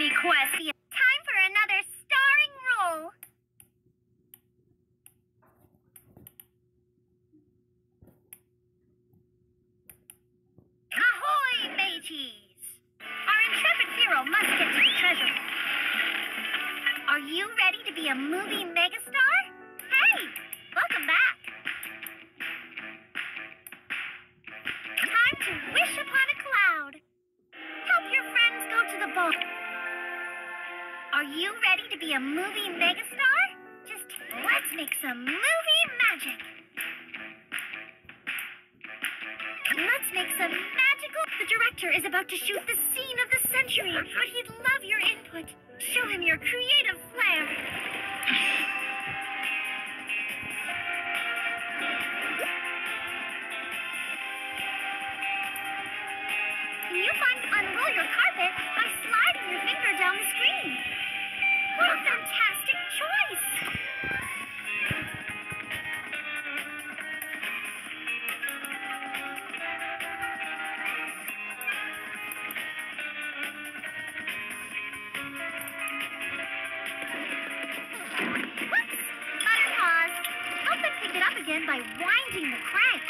mini quest. Time for another starring role. Ahoy, mateys! Our intrepid hero must get to the treasure. Are you ready to be a movie megastar? Hey, welcome back. Time to wish upon a cloud. Help your friends go to the ball. Are you ready to be a movie megastar? Just let's make some movie magic. Let's make some magical... The director is about to shoot the scene of the century, but he'd love your input. Show him your creative flair. Can you unroll your carpet by sliding your finger down the screen? What a fantastic choice! Whoops! Butterpaws! Help them pick it up again by winding the crank.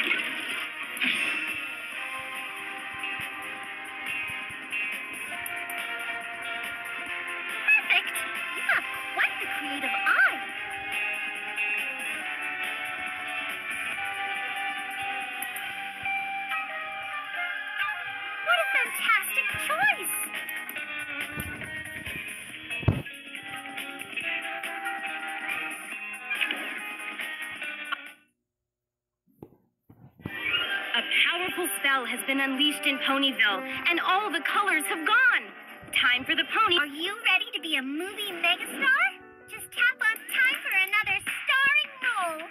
Perfect! You have quite the creative eye. What a fantastic choice! A powerful spell has been unleashed in Ponyville, and all the colors have gone. Time for the pony. Are you ready to be a movie megastar? Just tap on time for another starring role.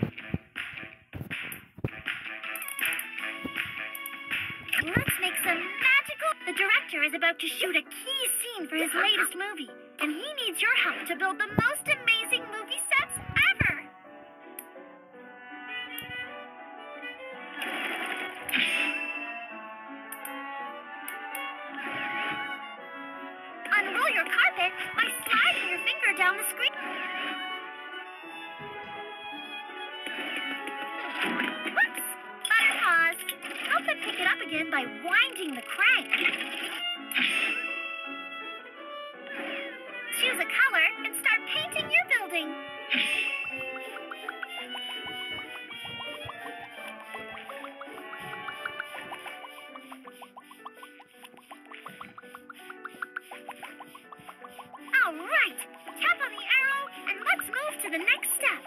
Let's make some magical... The director is about to shoot a key scene for his latest movie, and he needs your help to build the most amazing movie sets ever. Unroll your carpet by sliding your finger down the screen. Whoops! Butterpaws! Help them pick it up again by winding the crank. Choose a color and start painting your building. All right, tap on the arrow and let's move to the next step.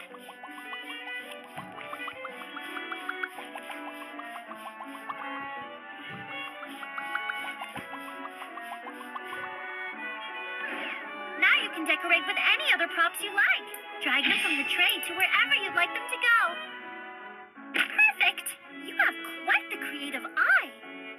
Now you can decorate with any other props you like. Drag them from the tray to wherever you'd like them to go. Perfect! You have quite the creative eye.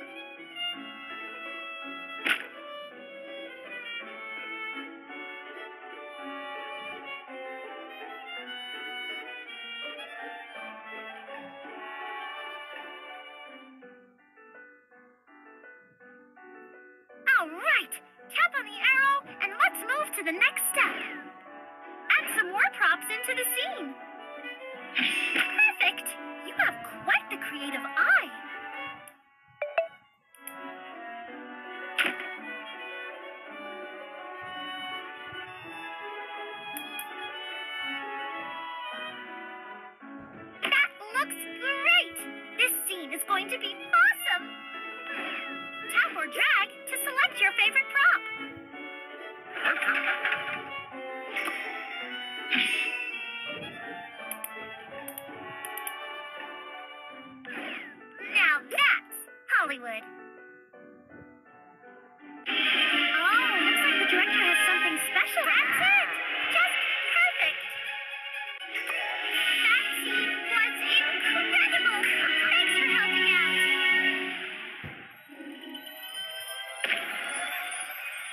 All right, tap on the arrow and let's move to the next step. Add some more props into the scene. Perfect! You have quite the creative eye. That looks great! This scene is going to be awesome! Tap or drag to select your favorite prop. Now that's Hollywood. Oh, looks like the director has something special. That's it! Just perfect! That scene was incredible! Thanks for helping out.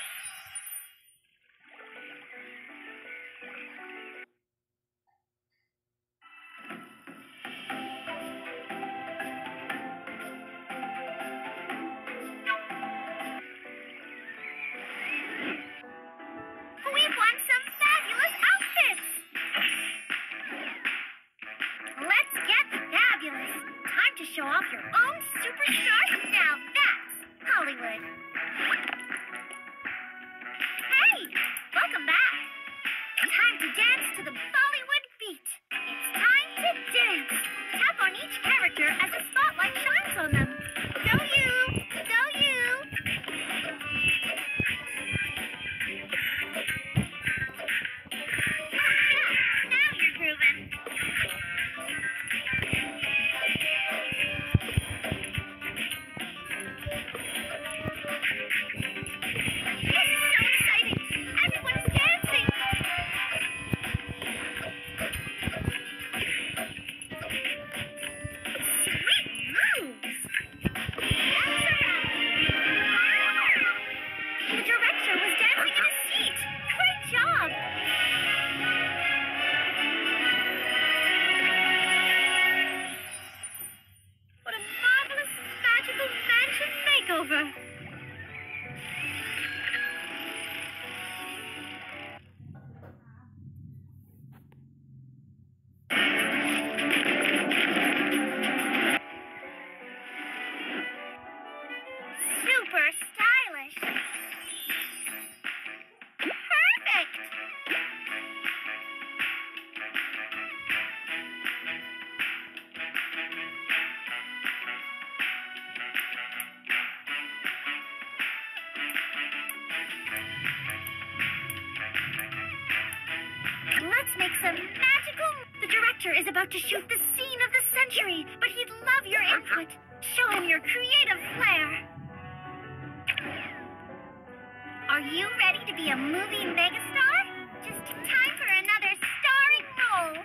time to dance to the Bollywood beat. It's time to dance. Tap on each character as the spotlight shines on them. Go you! Go you! Yeah, now you're grooving. This is so exciting! Everyone's dancing! Sweet moves! The director was dancing in his seat! Great job! What a marvelous, magical mansion makeover! Super stylish. Perfect. Let's make some magical. The director is about to shoot the scene of the century, but he'd love your input. Show him your creative flair. Are you ready to be a movie megastar? Just time for another starring role.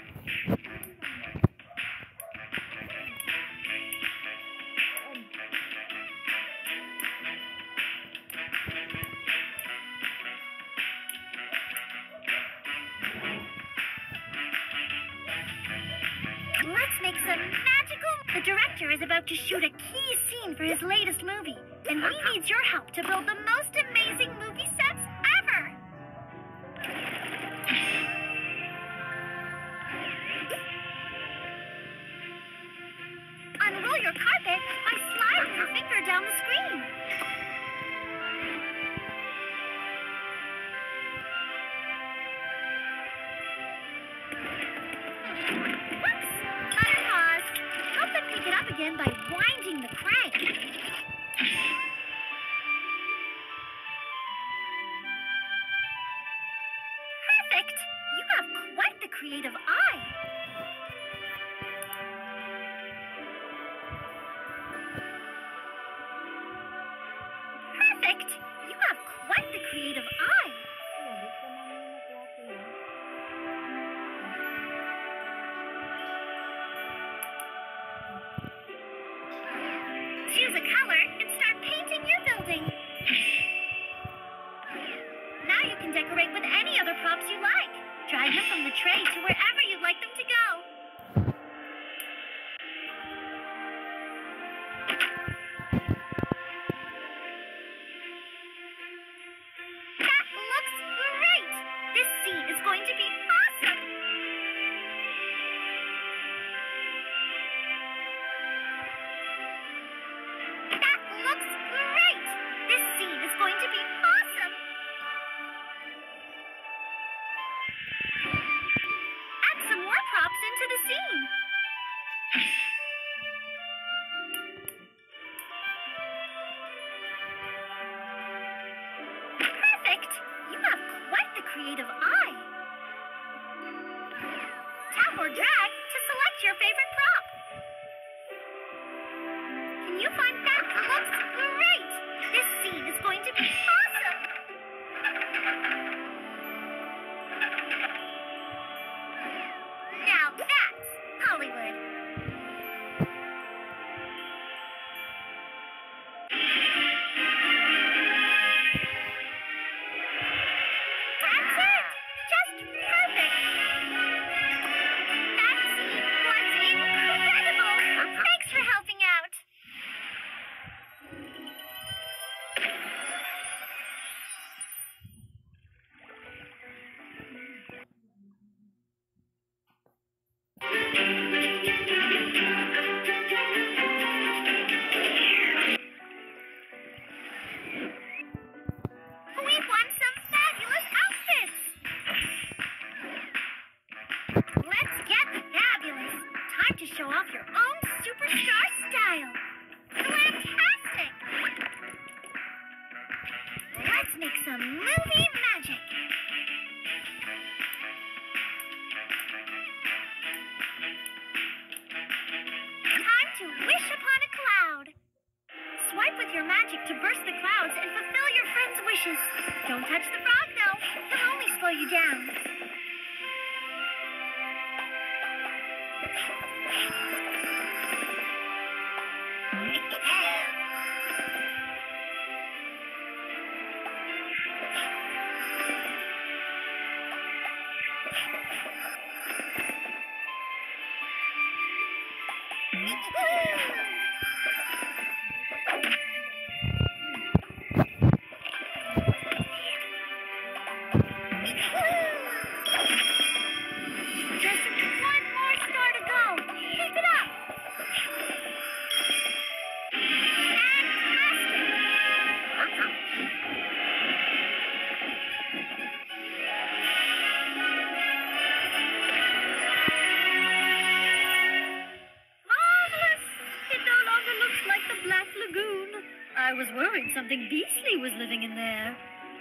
Let's make some magical. The director is about to shoot a key scene for his latest movie, and he needs your help to build the most amazing movie sets ever. Unroll your carpet by sliding your finger down the screen. Whoops! Butter pause. Help them pick it up again by winding the crank. Perfect! You have quite the creative eye. Perfect! You have quite the creative eye. Choose a color and start painting your building. Now you can decorate with any other props you like. Drag them from the tray to wherever you'd like them to go. That looks great! This scene is going to be awesome! That looks great! This scene is going to be awesome! Add some more props into the scene. Perfect! You have quite the creative eye. Tap or drag to select your favorite prop. Can you find that? Looks great! This scene is going to be awesome! Now that's Hollywood. That's it! movie magic. Time to wish upon a cloud. Swipe with your magic to burst the clouds and fulfill your friend's wishes. Don't touch the frog, though. He'll only slow you down. Just one more star to go. Keep it up. Marvelous! It no longer looks like the Black Lagoon. I was worried something beastly was living in there.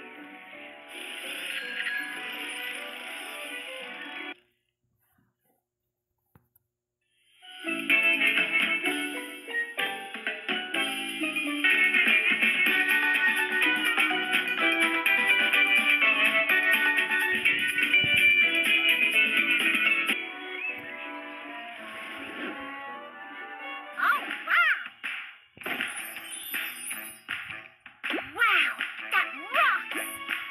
Oh, wow! Wow, that rocks!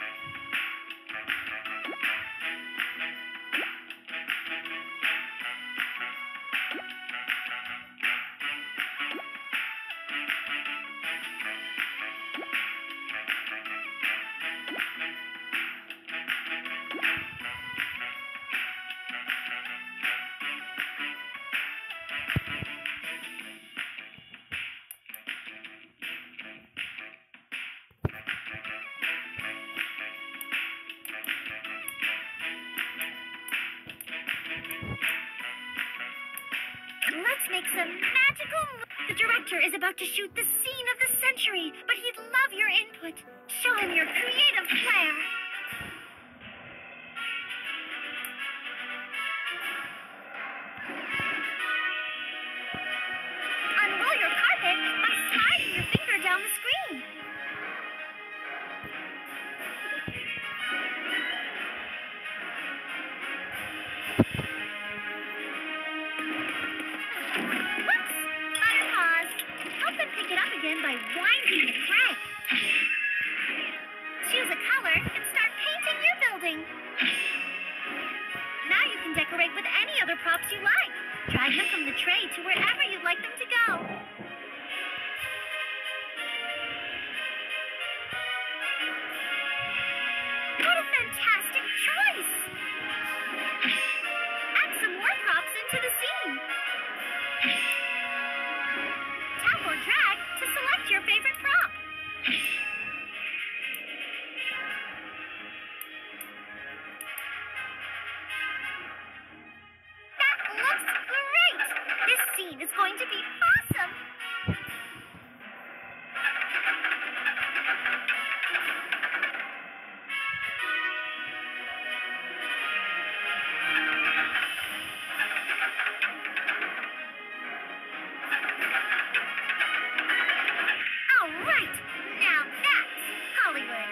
Let's make some magical. The director is about to shoot the scene of the century, but he'd love your input. Show him your creative flair. Unroll your carpet by sliding your finger down the screen. Whoops! Butter paws. Help them pick it up again by winding the thread. Choose a color and start painting your building. Now you can decorate with any other props you like. Drag them from the tray to wherever you'd like them to go. What a fantastic choice! Add some more props into the scene. Tap or drag to select your favorite prop. That looks great! This scene is going to be awesome! All right, now that's Hollywood.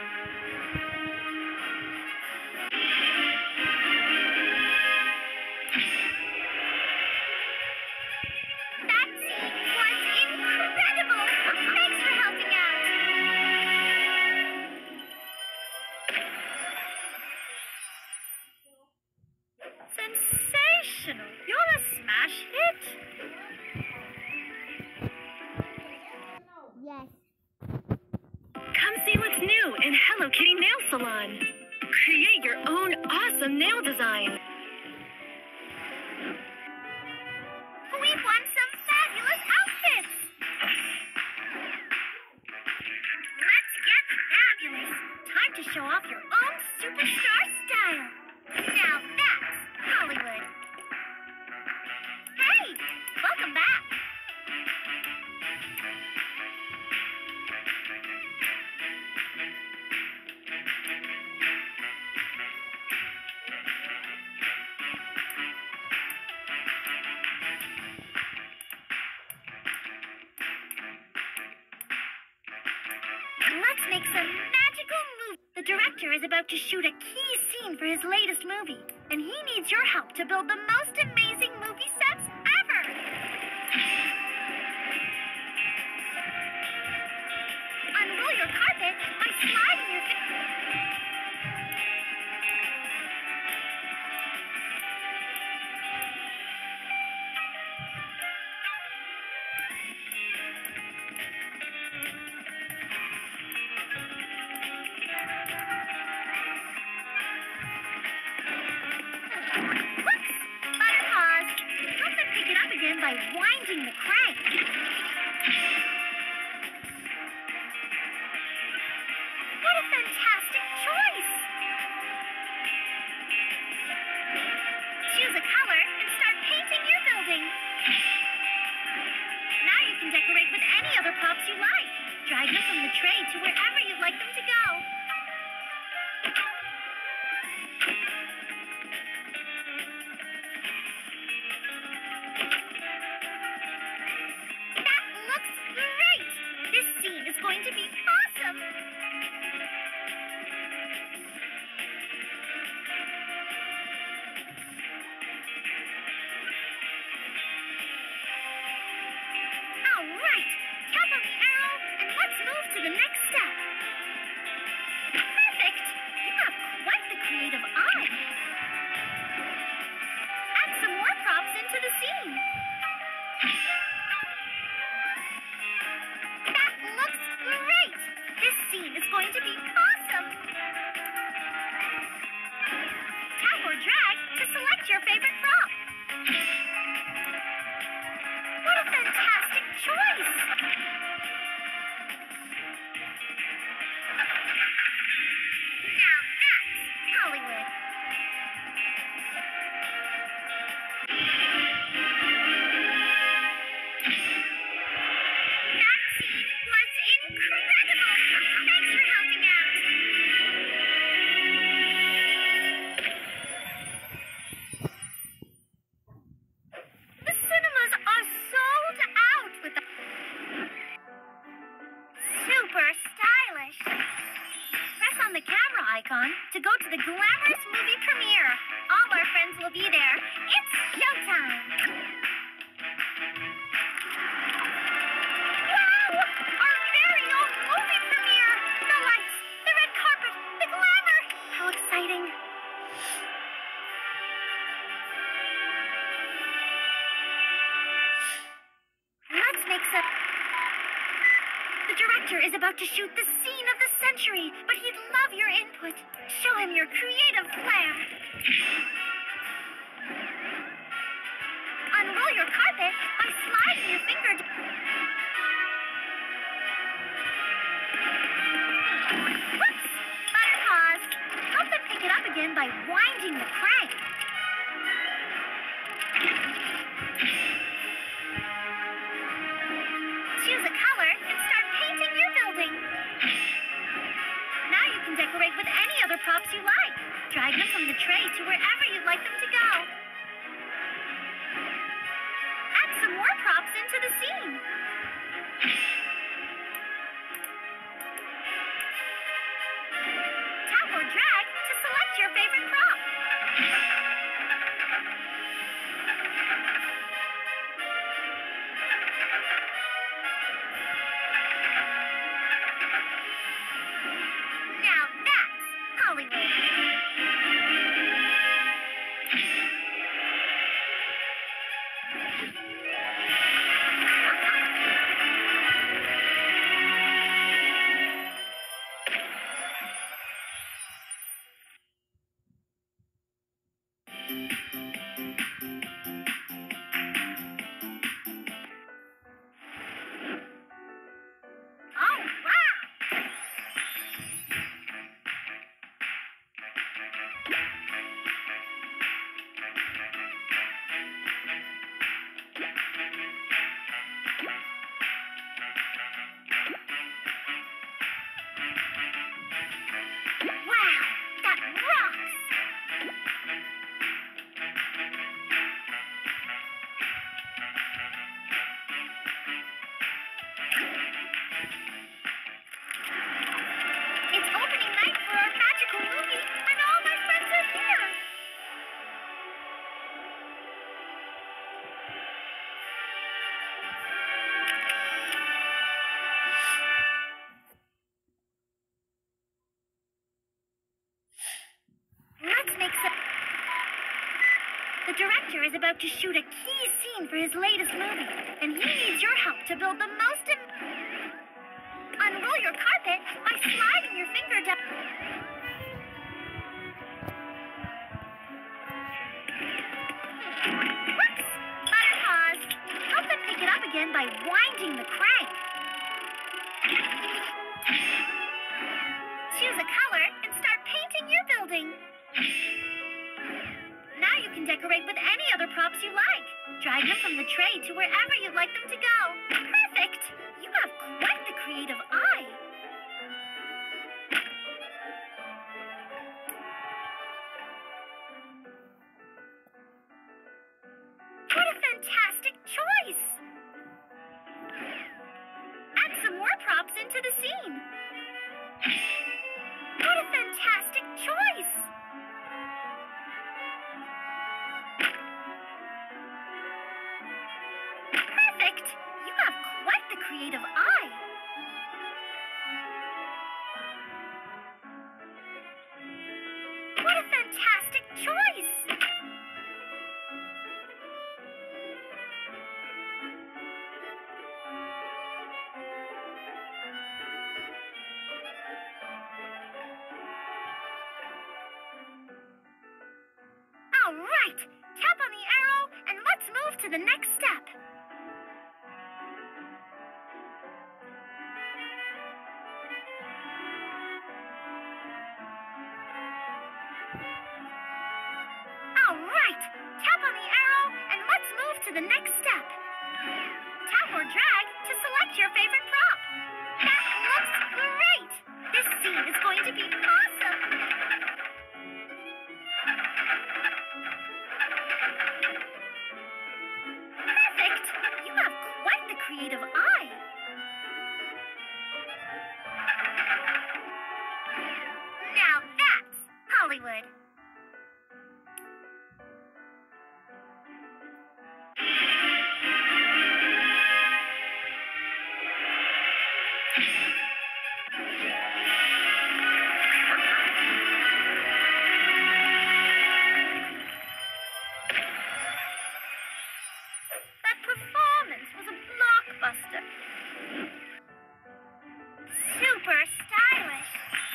That scene was incredible. Thanks for helping out. Sensational. You're a smash hit. Yes. Come see what's new in Hello Kitty Nail Salon. Create your own awesome nail design. We've won some fabulous outfits. Let's get fabulous. Time to show off your own superstar style. Now that's Hollywood. Hey, welcome back. director is about to shoot a key scene for his latest movie, and he needs your help to build the most amazing movie sets ever. Unroll your carpet by sliding your Whoops! Butter paws. Help them pick it up again by winding the crank. What a fantastic choice! Choose a color and start painting your building. Now you can decorate with any other props you like. Drag them from the tray to wherever you'd like them to go. That looks great! This scene is going to be awesome! All right, tap on the arrow and let's move to the next step. Perfect! You have quite the creative eye. Add some more props into the scene. That looks great! This scene is going to be awesome! Tap or drag to select your favorite prop. What a fantastic choice! Now that's Hollywood. That scene was incredible! Thanks for helping out. The cinemas are sold out with the super stylish. Press on the camera icon to go to the glamorous movie premiere. All our friends will be there. It's showtime! Wow! Our very own movie premiere! The lights, the red carpet, the glamour! How exciting! Let's make some... The director is about to shoot the scene of the century, but he'd love your input. Show him your creative flair. Unroll your carpet by sliding your finger. Whoops! Butter paws. Help them pick it up again by winding the crank. Choose a color and start painting your building. Now you can decorate with any other props you like. Drag them from the tray to wherever you'd like them to go. Add some more props into the scene. Tap or drag to select your favorite prop. Now that's Hollywood. Oh, wow! The director is about to shoot a key scene for his latest movie, and he needs your help to build the most... Unroll your carpet by sliding your finger down... Whoops! Butter paws. Help them pick it up again by winding the crank. Choose a color and start painting your building. Now you can decorate with any other props you like. Drag them from the tray to wherever you'd like them to go. Perfect! You have quite the creative eye. What a fantastic choice! Add some more props into the scene. What a fantastic choice! Perfect! You have quite the creative eye. What a fantastic choice! All right, tap on the arrow and let's move to the next step. All right, tap on the arrow and let's move to the next step. Tap or drag to select your favorite prop. That looks great! This scene is going to be awesome! Perfect! You have quite the creative eye. Now that's Hollywood. That performance was a blockbuster. Super stylish.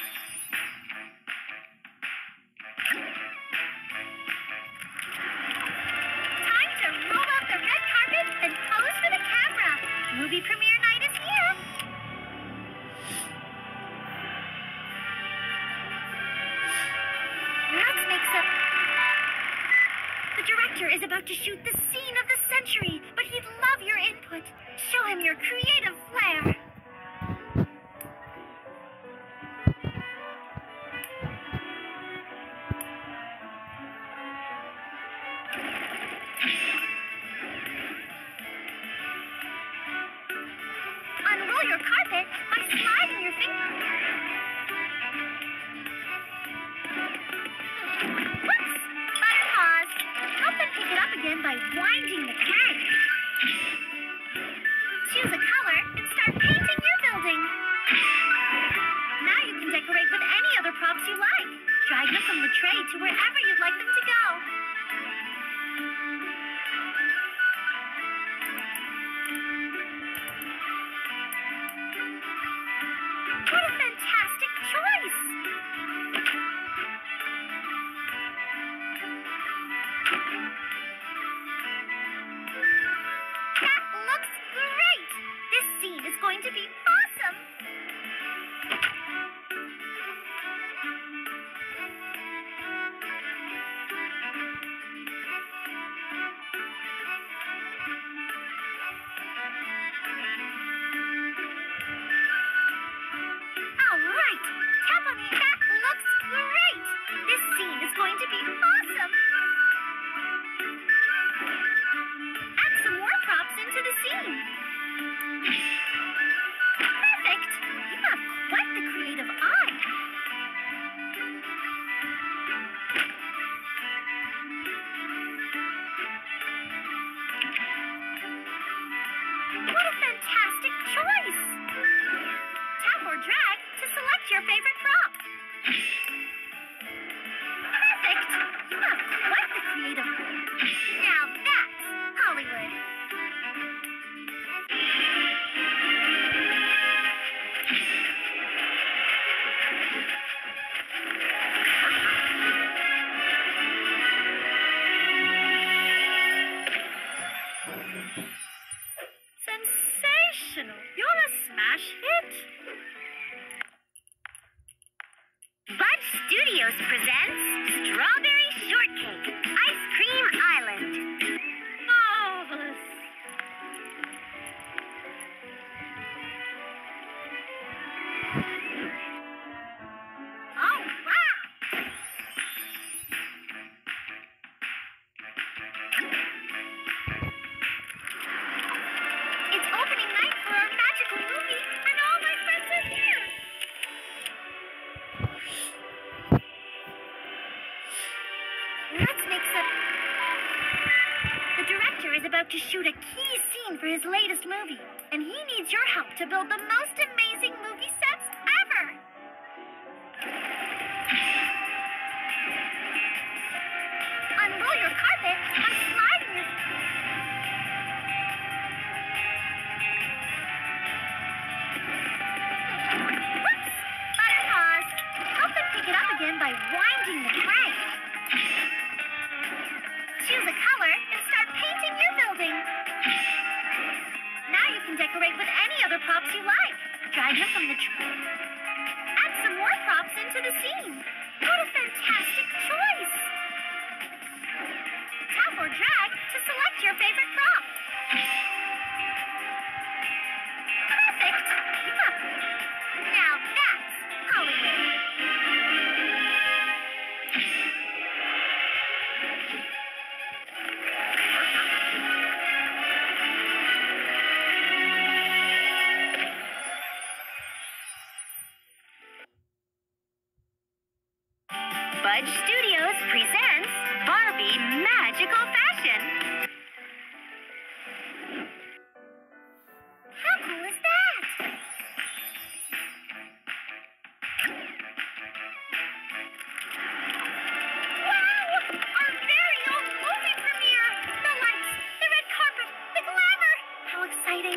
Time to roll out the red carpet and pose for the camera. Movie premiere night is here. Let's make some... The director is about to shoot the scene of the century, but he'd love your input. Show him your creative flair. Unroll your carpet by sliding your finger. Whoops! Butter paws. Help them pick it up again by winding the crank. Choose a color and start painting your building. Now you can decorate with any other props you like. Drag them from the tray to wherever you'd like them to go. What a fantastic choice! That looks great! This scene is going to be awesome! All right, tap on the... That looks great! This scene is going to be awesome! Add some more props into the scene. Perfect! You have quite the creative eye. What a fantastic choice! Tap or drag to select your favorite prop. Perfect! You have Let's make some... The director is about to shoot a key scene for his latest movie, and he needs your help to build the most amazing movie sets ever. Unroll your carpet by sliding your... Whoops! Butter paws. Help them pick it up again by winding the crank. Choose a color and start painting your building. Now you can decorate with any other props you like. Drag them from the tree. Add some more props into the scene. What a fantastic choice! Tap or drag to select your favorite prop. Perfect! Now that's Hollywood. Budge Studios presents Barbie Magical Fashion. How cool is that? Wow! Our very own movie premiere! The lights, the red carpet, the glamour! How exciting!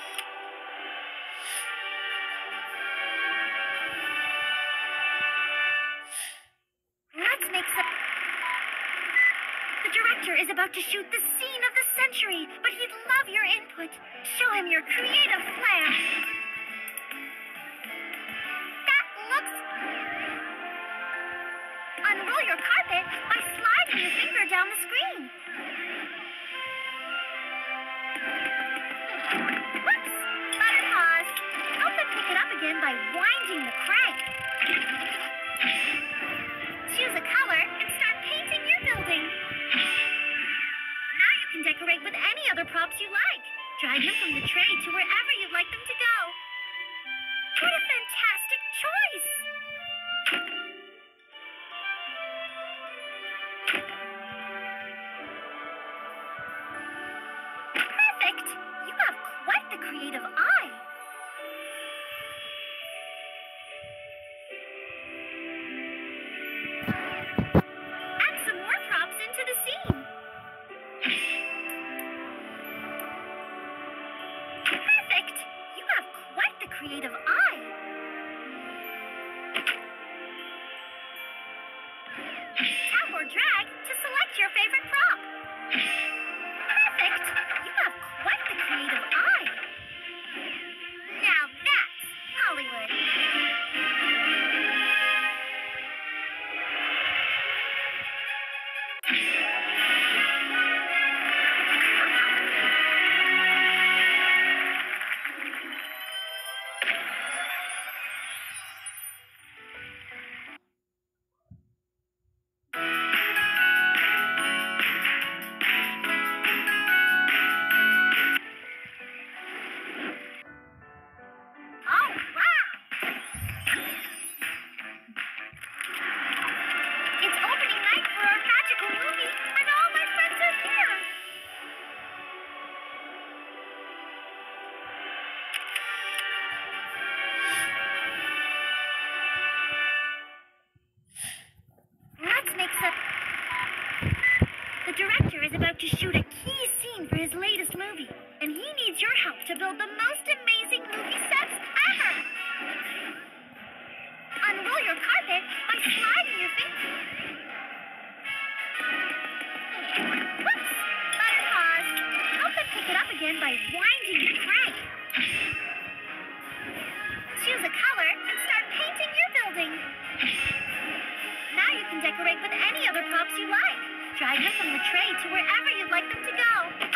Let's make some... The director is about to shoot the scene of the century, but he'd love your input. Show him your creative flair. That looks... Unroll your carpet by sliding your finger down the screen. Whoops! Butter paws. Help them pick it up again by winding the crank. Choose a color and start painting your building. Now you can decorate with any other props you like. Drag them from the tray to wherever you'd like them to go. What a fantastic choice! Perfect! You have quite the creative eye. Add some more props into the scene. Perfect! You have quite the creative eye. Tap or drag to select your favorite prop. Perfect! You have quite the creative eye. Now that's Hollywood. Oh, wow! It's opening night for our magical movie, and all my friends are here. Let's make some... The director is about to shoot a key scene for his latest movie, and he needs your help to build the most amazing movie sets ever. Unroll your carpet by sliding your finger. Whoops! Butter paws. Help them pick it up again by winding the crank. Choose a color and start painting your building. Now you can decorate with any other props you like. Drag them from the tray to wherever you'd like them to go.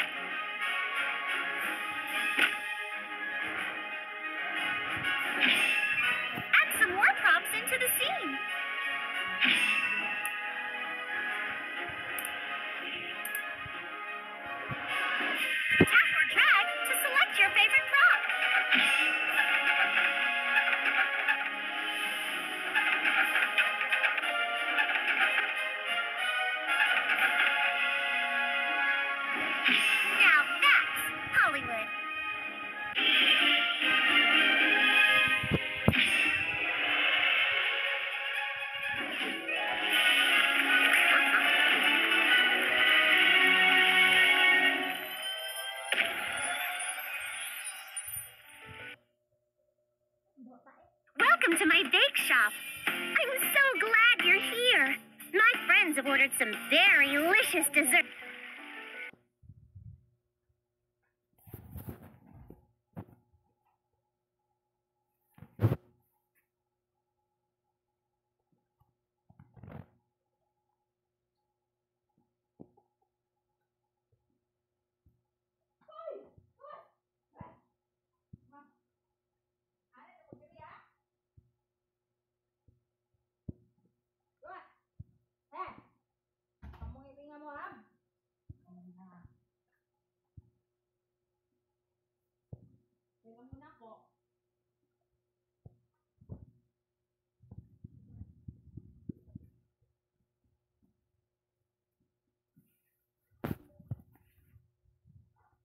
Add some more props into the scene. Tap or drag to select your favorite prop. have ordered some very delicious dessert.